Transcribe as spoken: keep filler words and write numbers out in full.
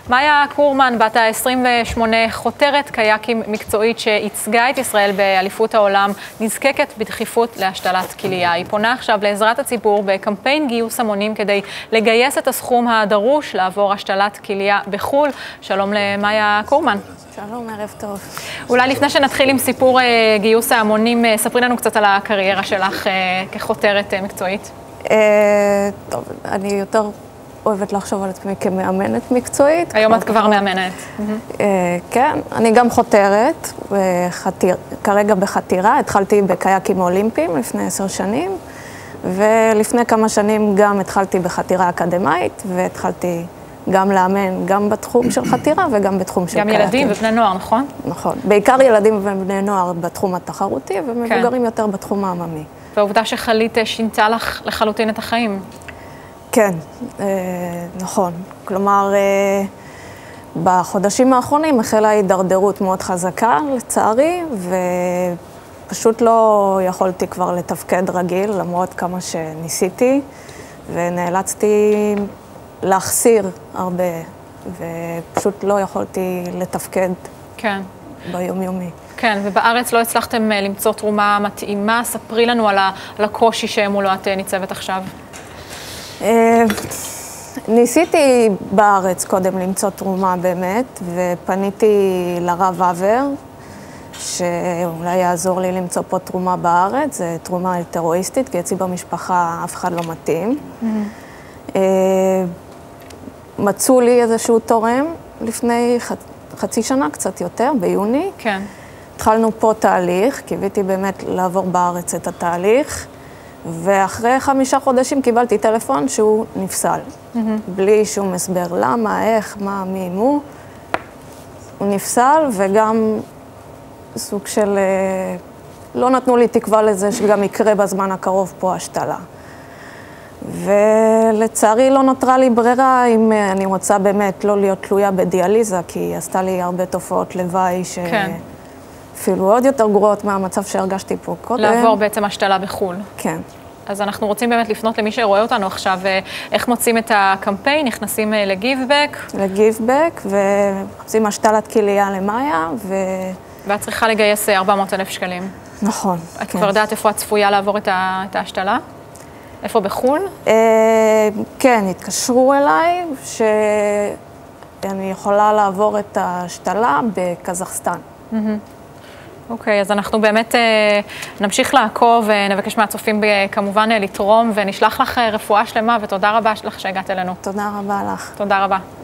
מאיה קורמן, בת ה-עשרים ושמונה, חותרת קייקים מקצועית שייצגה את ישראל באליפות העולם, נזקקת בדחיפות להשתלת כליה. היא פונה עכשיו לעזרת הציבור בקמפיין גיוס המונים כדי לגייס את הסכום הדרוש לעבור השתלת כליה בחו"ל. שלום למאיה קורמן. שלום, ערב טוב. אולי לפני שנתחיל עם סיפור גיוס ההמונים, ספרי לנו קצת על הקריירה שלך כחותרת מקצועית. טוב, אני יותר אוהבת לחשוב על עצמי כמאמנת מקצועית. היום את כבר מאמנת. כן, אני גם חותרת, כרגע בחתירה. התחלתי בקייקים אולימפיים לפני עשר שנים, ולפני כמה שנים גם התחלתי בחתירה אקדמית, והתחלתי גם לאמן, גם בתחום של חתירה וגם בתחום של קייקים. גם ילדים ובני נוער, נכון? נכון. בעיקר ילדים ובני נוער בתחום התחרותי, ומבוגרים יותר בתחום העממי. והעובדה שחלית שינתה לך לחלוטין את החיים. כן, נכון. כלומר, בחודשים האחרונים החלה הידרדרות מאוד חזקה, לצערי, ופשוט לא יכולתי כבר לתפקד רגיל, למרות כמה שניסיתי, ונאלצתי להחסיר הרבה, ופשוט לא יכולתי לתפקד כן. ביומיומי. כן, ובארץ לא הצלחתם למצוא תרומה מתאימה. ספרי לנו על הקושי שמולו את ניצבת עכשיו. ניסיתי בארץ קודם למצוא תרומה באמת, ופניתי לרב עבר, שאולי יעזור לי למצוא פה תרומה בארץ. זו תרומה אלטרואיסטית, כי אצלי במשפחה אף אחד לא מתאים. Mm-hmm. מצאו לי איזשהו תורם לפני חצי שנה, קצת יותר, ביוני. כן. התחלנו פה תהליך, קיוויתי באמת לעבור בארץ את התהליך, ואחרי חמישה חודשים קיבלתי טלפון שהוא נפסל. Mm-hmm. בלי שום הסבר למה, איך, מה, מי, מו. הוא נפסל, וגם סוג של... לא נתנו לי תקווה לזה שגם יקרה בזמן הקרוב פה השתלה. ולצערי לא נותרה לי ברירה אם אני רוצה באמת לא להיות תלויה בדיאליזה, כי היא עשתה לי הרבה תופעות לוואי ש... כן. אפילו עוד יותר גרועות מהמצב שהרגשתי פה קודם. לעבור בעצם השתלה בחו"ל. כן. אז אנחנו רוצים באמת לפנות למי שרואה אותנו עכשיו, איך מוצאים את הקמפיין, נכנסים לגיבבק. לגיבבק, ומחפשים השתלת כליה למאיה, ו... ואת צריכה לגייס ארבע מאות אלף שקלים. נכון. את כן. כבר יודעת איפה את צפויה לעבור את ההשתלה? איפה בחו"ל? כן, התקשרו אליי שאני יכולה לעבור את ההשתלה בקזחסטן. אוקיי, אז אנחנו באמת נמשיך לעקוב ונבקש מהצופים כמובן לתרום, ונשלח לך רפואה שלמה, ותודה רבה לך שהגעת אלינו. תודה רבה לך. תודה רבה.